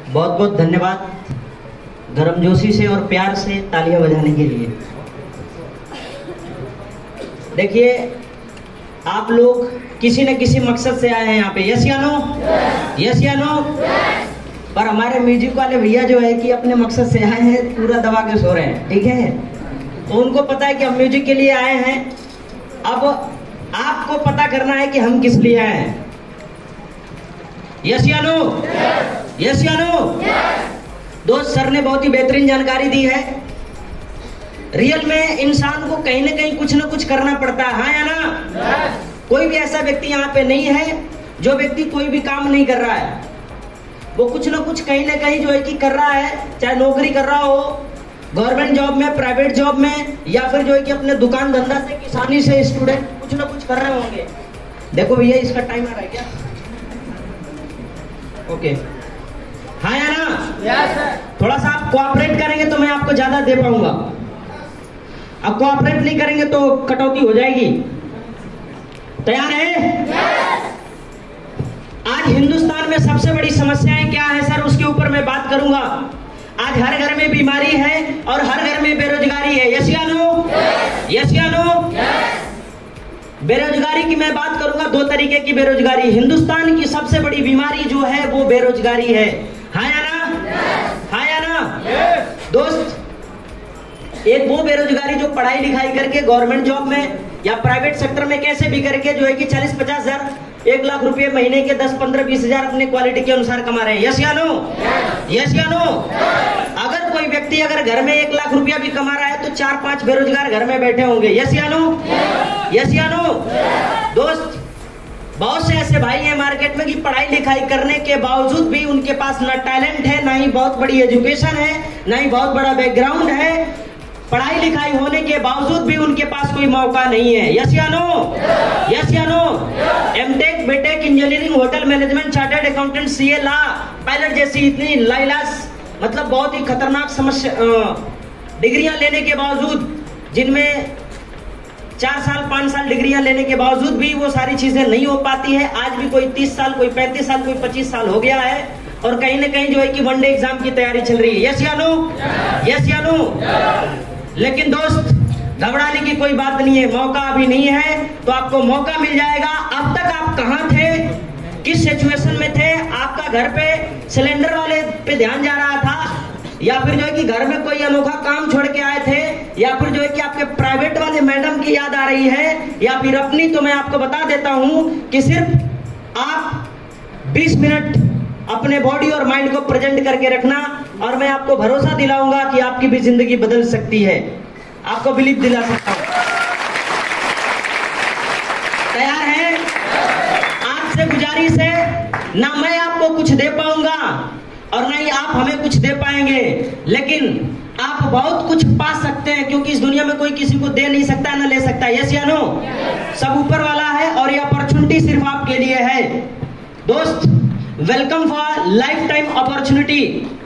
बहुत बहुत धन्यवाद गर्मजोशी से और प्यार से तालियां बजाने के लिए। देखिए, आप लोग किसी न किसी मकसद से आए हैं यहाँ पे, यस या नो? यस या नो? पर हमारे म्यूजिक वाले भैया जो है कि अपने मकसद से आए हैं, पूरा दबा के सो रहे हैं, ठीक है? तो उनको पता है कि हम म्यूजिक के लिए आए हैं। अब आपको पता करना है कि हम किस लिए आए हैं। यस या नो? यस या नो? दोस्त, सर ने बहुत ही बेहतरीन जानकारी दी है। रियल में इंसान को कहीं ना कहीं कुछ ना कुछ करना पड़ता है, हाँ या ना? कोई भी ऐसा व्यक्ति यहाँ पे नहीं है जो व्यक्ति कोई भी काम नहीं कर रहा है। वो कुछ ना कुछ कहीं ना कहीं जो है कि कर रहा है, चाहे नौकरी कर रहा हो, गवर्नमेंट जॉब में, प्राइवेट जॉब में, या फिर जो है कि अपने दुकान धंधा से, किसानी से स्टूडेंट कुछ ना कुछ कर रहे होंगे। देखो भैया, इसका टाइम आ रहा है क्या? ओके, हाँ या ना? Yes sir. थोड़ा सा आप कोऑपरेट करेंगे तो मैं आपको ज्यादा दे पाऊंगा। अब कोऑपरेट नहीं करेंगे तो कटौती हो जाएगी। तैयार है? यस। आज हिंदुस्तान में सबसे बड़ी समस्याएं क्या है सर, उसके ऊपर मैं बात करूंगा। आज हर घर में बीमारी है और हर घर में बेरोजगारी है, यस या नो? यस या नो? बेरोजगारी की मैं बात करूंगा, दो तरीके की बेरोजगारी। हिंदुस्तान की सबसे बड़ी बीमारी जो है वो बेरोजगारी है, हाँ या ना? हाँ या ना? दोस्त, एक वो बेरोजगारी जो पढ़ाई लिखाई करके गवर्नमेंट जॉब में या प्राइवेट सेक्टर में कैसे भी करके जो है कि 40-50 हजार, 1 लाख रुपए महीने के 10, 15, 20 हजार अपने क्वालिटी के अनुसार कमा रहे हैं, यस या नो? यस या नो? अगर कोई व्यक्ति अगर घर में 1 लाख रुपया भी कमा रहा है तो 4-5 बेरोजगार घर में बैठे होंगे, यस या नो? यस या नो? दोस्त, बहुत से ऐसे भाई हैं मार्केट में कि पढ़ाई लिखाई करने के बावजूद भी उनके पास ना टैलेंट है, ना ही बहुत बड़ी एजुकेशन है, ना ही बहुत बड़ा बैकग्राउंड है। पढ़ाई लिखाई होने के बावजूद भी उनके पास कोई मौका नहीं है, यस या नो? यस या no? MTech, BTech, engineering, hotel management, chartered accountant, CA, law, pilot जैसी इतनी लाइलास, मतलब बहुत ही खतरनाक समस्या डिग्रियां लेने के बावजूद, जिनमें 4 साल 5 साल डिग्रियां लेने के बावजूद भी वो सारी चीजें नहीं हो पाती है। आज भी कोई 30 साल, कोई 35 साल, कोई 25 साल हो गया है और कहीं ना कहीं जो है कि वनडे एग्जाम की तैयारी चल रही है, यस या नो? यस या नो? लेकिन दोस्त, घबराने की कोई बात नहीं है, मौका अभी नहीं है तो आपको मौका मिल जाएगा। अब तक आप कहाँ थे, किस सिचुएशन में थे? आपका घर पे सिलेंडर वाले पे ध्यान जा रहा था, या फिर जो है कि घर में कोई अनोखा काम छोड़ के आए थे, या फिर जो है कि आपके प्राइवेट वाले मैडम की याद आ रही है, या फिर अपनी? तो मैं आपको बता देता हूं कि सिर्फ आप 20 मिनट अपने बॉडी और माइंड को प्रेजेंट करके रखना और मैं आपको भरोसा दिलाऊंगा कि आपकी भी जिंदगी बदल सकती है। आपको बिलीव दिला सकता हूं। तैयार है? आपसे गुजारिश है, ना मैं आपको कुछ दे पाऊंगा और ना ही आप हमें कुछ दे पाएंगे, लेकिन आप बहुत कुछ पा सकते हैं, क्योंकि इस दुनिया में कोई किसी को दे नहीं सकता, ना ले सकता, यस या नो? सब ऊपर वाला है और ये अपॉर्चुनिटी सिर्फ आपके लिए है। दोस्त, welcome for life time opportunity.